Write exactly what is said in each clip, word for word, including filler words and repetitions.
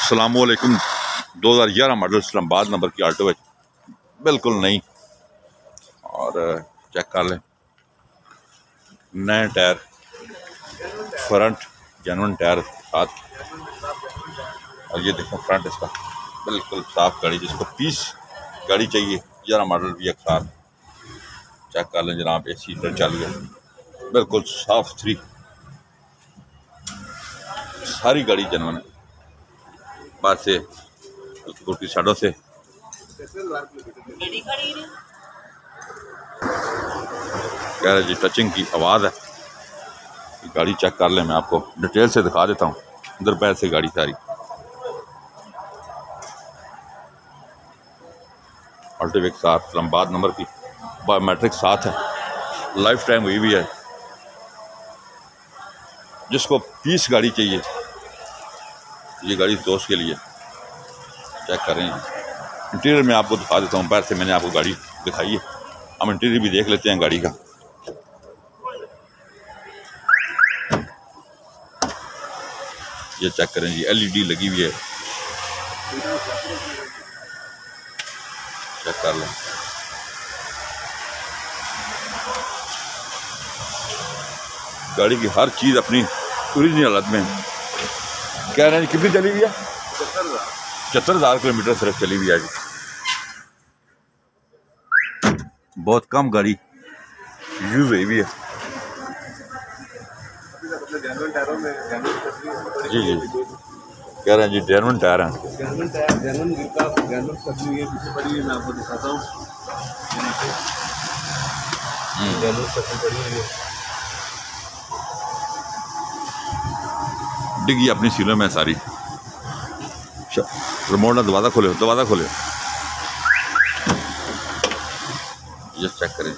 अस्सलामुअलैकुम। दो हज़ार ग्यारह मॉडल इस्लामाबाद नंबर की आल्टो है, बिल्कुल नई। और चेक कर लें, नए टायर, फ्रंट जेन्युइन टायर साथ। और ये देखो फ्रंट इसका बिल्कुल साफ गाड़ी, जिसको पीस गाड़ी चाहिए ग्यारह मॉडल भी एक साथ। चेक कर लें जनाब, ए सीटर चल गया, बिल्कुल साफ सुथरी सारी गाड़ी जेन्युइन है। बाहर से हल्की फुल्की साइडों से कह रहे जी टचिंग की आवाज़ है। गाड़ी चेक कर लें, मैं आपको डिटेल से दिखा देता हूँ अंदर पैर से गाड़ी सारी। अल्टोवेक साथ इस्लामाबाद नंबर की, बायोमेट्रिक साथ है, लाइफ टाइम हुई भी है। जिसको पीस गाड़ी चाहिए, ये गाड़ी दोस्त के लिए। चेक करें, इंटीरियर में आपको दिखा देता हूँ। बाहर से मैंने आपको गाड़ी दिखाई है, हम इंटीरियर भी देख लेते हैं गाड़ी का। ये चेक करें जी, एलईडी लगी हुई है, चेक कर लें। गाड़ी की हर चीज़ अपनी ओरिजिनल हालत में। कह रहे हैं कितनी चली हुई है? पचहत्तर हज़ार किलोमीटर सिर्फ चली हुई है जी। बहुत कम गाड़ी यूज हुई भी है। जी जी, कह रहे हैं जी जेन्युइन टायर हैं। जेन्युइन टायर, जेन्युइन गिरका, जेन्युइन कटी हुई है, पीछे पड़ी हुई है, मैं आपको दिखाता हूँ। जेन्युइन कटी पड़ी हुई है, डिग्गी अपनी सीलों में सारी। रिमोट ना दरवाज़ा खोले, दरवाज़ा खोले। ये चेक करें,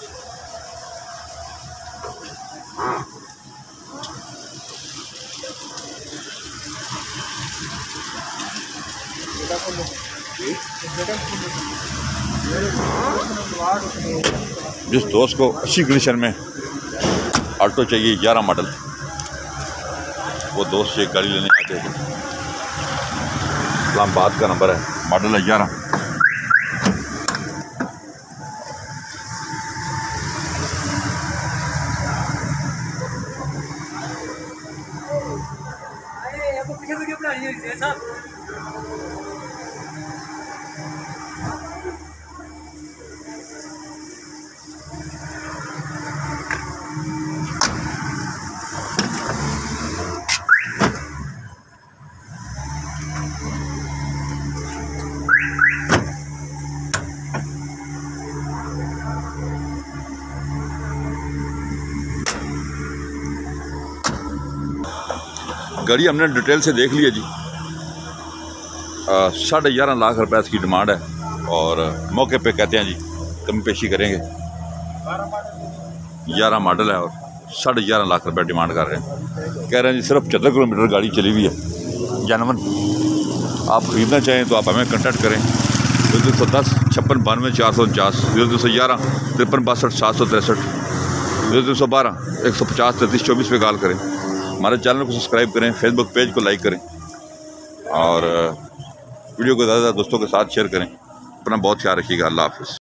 जिस दोस्त को अच्छी कंडीशन में ऑल्टो चाहिए ग्यारह मॉडल, वो दोस्त से गाड़ी लेने आते हैं। इस्लामाबाद का नंबर है, मॉडल है ग्यारह। गाड़ी हमने डिटेल से देख लिया जी। साढ़े ग्यारह लाख रुपए इसकी डिमांड है, और मौके पे कहते हैं जी कमी पेशी करेंगे। ग्यारह मॉडल है और साढ़े ग्यारह लाख रुपए डिमांड कर रहे हैं। कह रहे हैं जी सिर्फ पचहत्तर किलोमीटर गाड़ी चली हुई है, जेन्युइन। आप ख़रीदना चाहें तो आप हमें कॉन्टैक्ट करें। जीरो दो सौ दस छप्पन बानवे चार सौ उनचास, जीरो दो सौ ग्यारह तिरपन बासठ सात सौ तिरसठ, जीरो दो सौ बारह एक सौ पचास तैंतीस चौबीस पे कॉल करें। हमारे चैनल को सब्सक्राइब करें, फेसबुक पेज को लाइक करें, और वीडियो को ज़्यादा ज़्यादा दोस्तों के साथ शेयर करें। अपना बहुत ख्याल रखिएगा। अल्लाह हाफ़िज़।